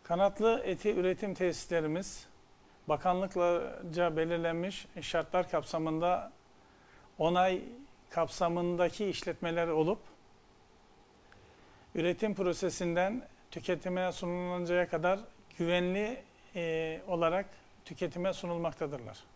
Kanatlı eti üretim tesislerimiz bakanlıklarca belirlenmiş şartlar kapsamında onay kapsamındaki işletmeler olup üretim prosesinden tüketime sunuluncaya kadar güvenli olarak tüketime sunulmaktadırlar.